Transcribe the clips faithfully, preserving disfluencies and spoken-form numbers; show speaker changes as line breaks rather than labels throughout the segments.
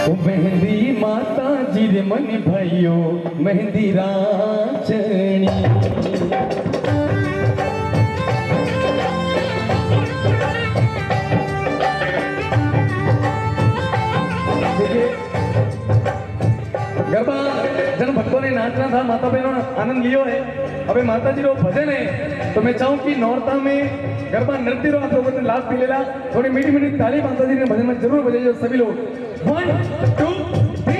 ओ मेहंदी माता जी रे मन भाइयों मेहंदी राचनी गरबा जन भक्तों ने नाचना था, माता बहनों ने आनंद लियो है। अबे माता जी रो भजन है तो मैं चाहूँ कि नौरता में गरबा नृत्य रो आप लोगों ने लाभ पी लेला। थोड़ी मीठी मीठी ताली माता जी ने भजन में जरूर बजाइए सभी लोग। वन टू थ्री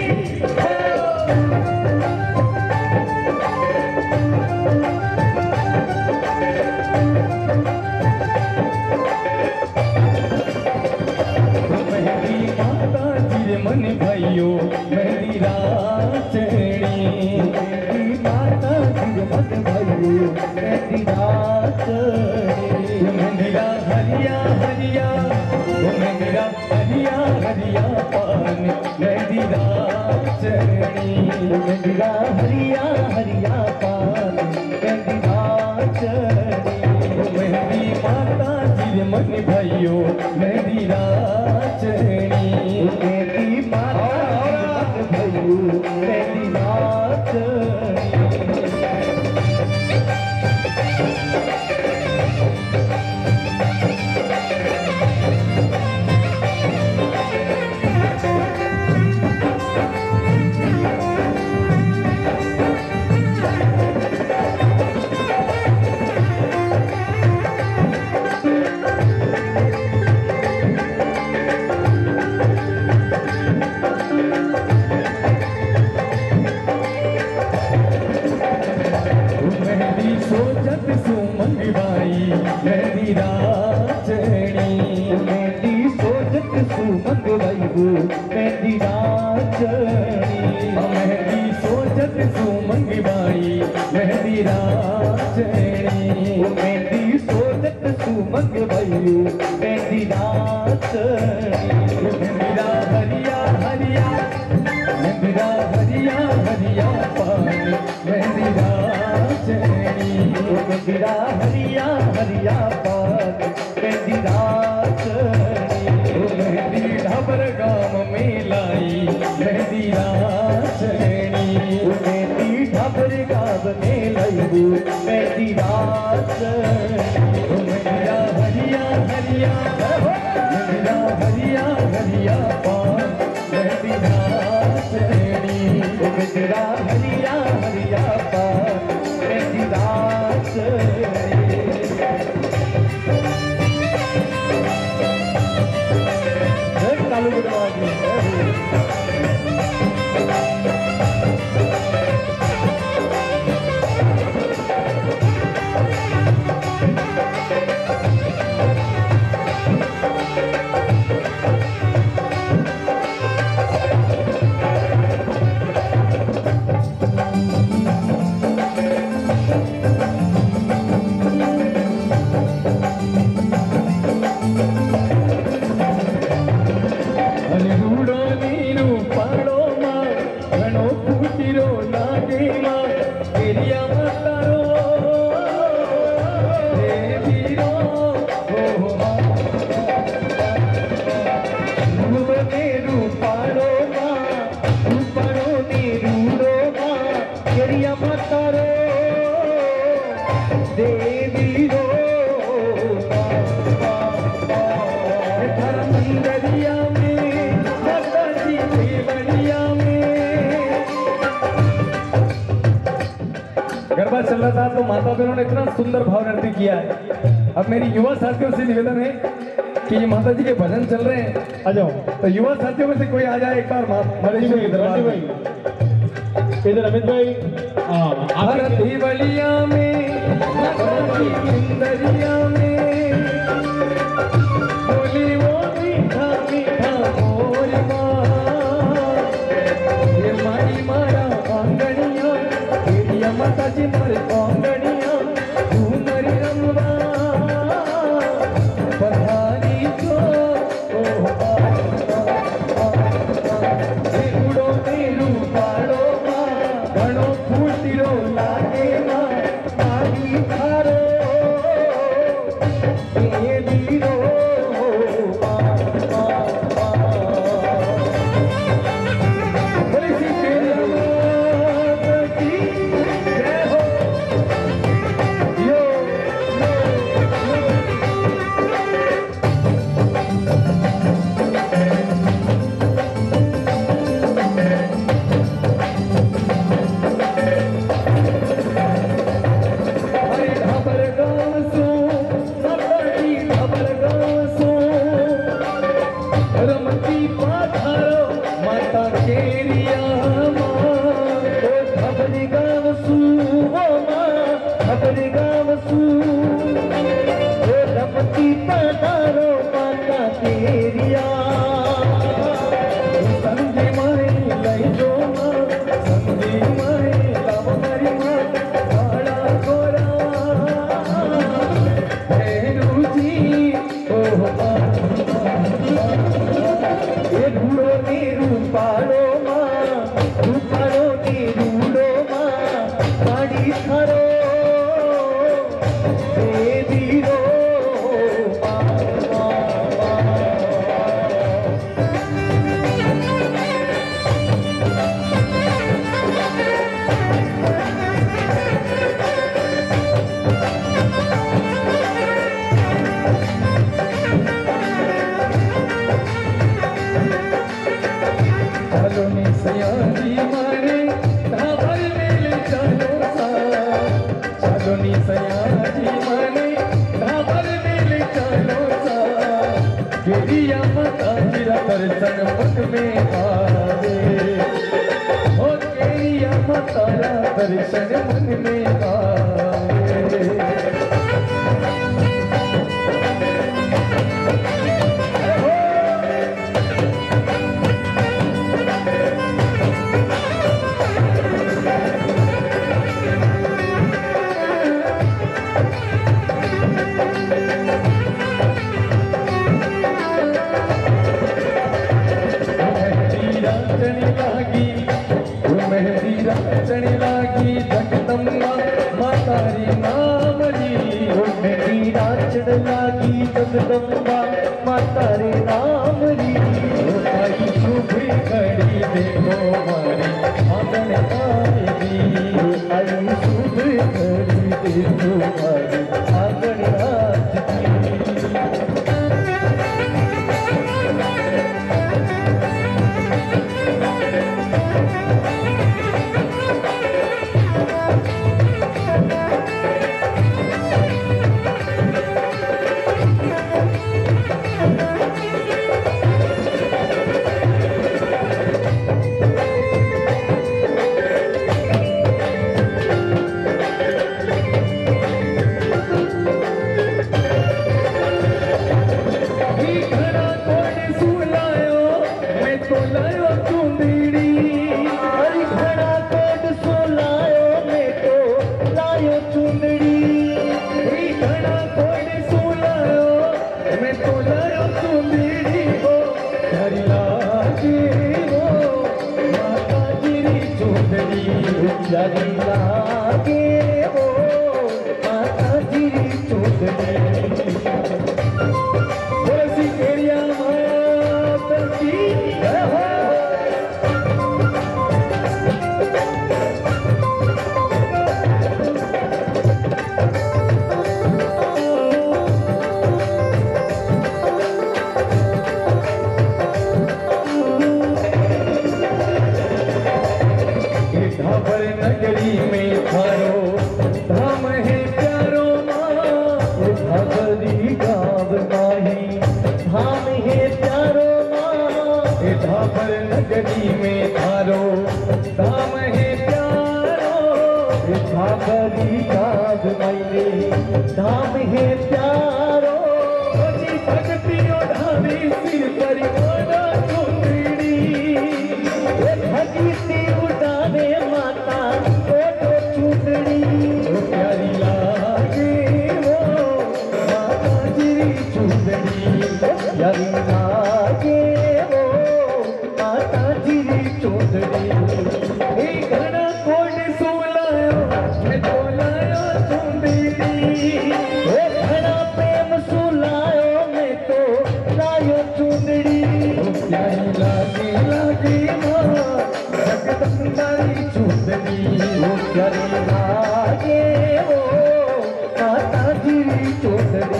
मेहंदी माता जी रे मन भाइयों मेहंदी राचनी मेहंदी माता जी रे मन भाइयों मेहंदी राचनी मेहंदीरा हरिया हरिया मेहंदीरा हरिया हरिया पान मेहंदी राचनी मेहंदीरा हरिया हरिया पान मेहंदी राचनी मेहंदी माता जी रे मन भाइयों मेहंदी राचनी मेहंदी माता भाइयों मेहंदी राचनी। मेहंदी सोचत सुमंगवाई मेहंदी राचनी मेहंदी सोचत सुमंगवाई वो मेहंदी राचनी मेहंदी सोचत सुमंगवाई मेहंदी राचनी मेहंदी सोचत सुमंगवाई मेहंदी राचनी मेहंदीरा हरिया हरिया मेहंदीरा हरिया हरिया पान मेहंदी राचनी मेहंदीरा हरिया हरिया पान मेहंदी राचनी मेहंदी ढाबर गाम में लाई मेहंदी राचनी मेहंदी ढाबर गाम में लाई मेहंदी राचनी मेहंदीरा हरिया हरिया मेहंदीरा हरिया हरिया पान मेहंदी राचनी मेहंदीरा हरिया हरिया पान मेहंदी राचनी। चालू गरबा चल रहा था तो माता बहनों ने इतना सुंदर भाव नृत्य किया है। अब मेरी युवा साथियों से निवेदन है कि ये माता जी के भजन चल रहे हैं, आ जाओ। तो युवा साथियों में से कोई आ जाए एक बार मलेश्वर के दरबार में। इधर अमित भाई। भारती बलिया में दरिया में बोली वो मीठा मीठा मोर माँ ये मारी मारा आंगनिया तेरिया माता जी मारे आंगनिया तू मरी रंगवा पधारी को उड़ो तेरू पाड़ो घणो फूटिरो लागे माँ आगी थारो ये वीरो चलो नी सयाजी माने धावर मेल चलो सा, चलो नी सयाजी माने धावर मेल चलो सा, गिरिया माता तेरा दर्शन मुख में आवे, ओ गिरिया माता तेरा दर्शन मन में आवे। चढ़ लागी जगदम्बा माता रे नाम री, मेरी चढ़ लागी जगदम्बा माता रे नाम री, आई शुभ घड़ी देखो मारी आंगन आएगी, आई शुभ घड़ी देखो मारी आंगन आएगी। प्यारी लागे वो माता जी चुंदड़ी, बोसी केरिया माता की जय हो। धावर नगरी में थारो धाम है प्यारो माँ, धावरी गाँव माही धाम है प्यारो माँ, धावर नगरी में थारो धाम है प्यारो, धावरी गाँव माही धाम है प्यारो, भक्तियों धामी सिर पर मोड़ा चुंदड़ी, भक्ति उठावे माता फोटो चुंदड़ी, प्यारी लागे वो माता जी चुंदड़ी, प्यारी लागे वो माता जी चुंदड़ी। घड़ा कोट सोलायो मैं तोलायो चुंदड़ी, घड़ा प्रेम सोलायो मैं तो लायो चुंदड़ी, प्यारी लागे लागे जगदम्बारी चुंदड़ी, प्यारी लागे वो माता जी चुंदड़ी।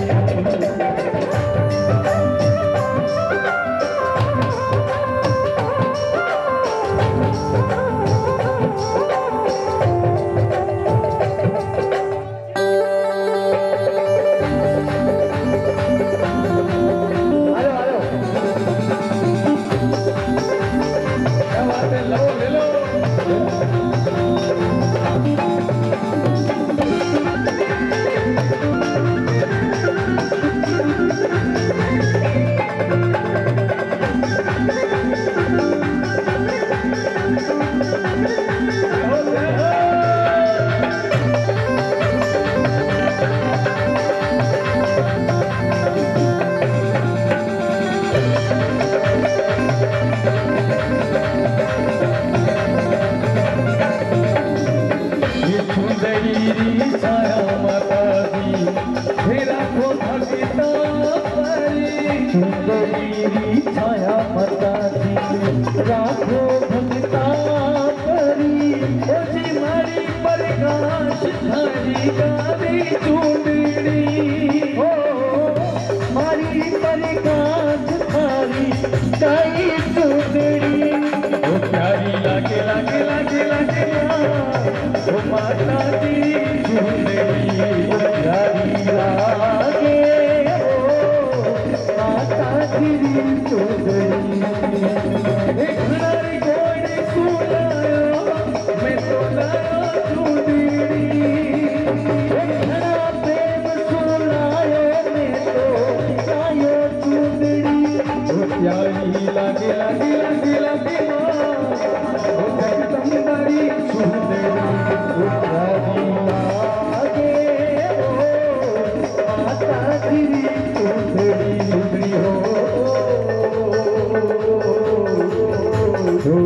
ओ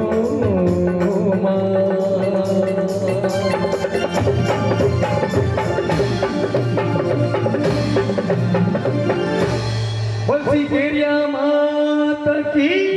माँ बंसी केरिया माता की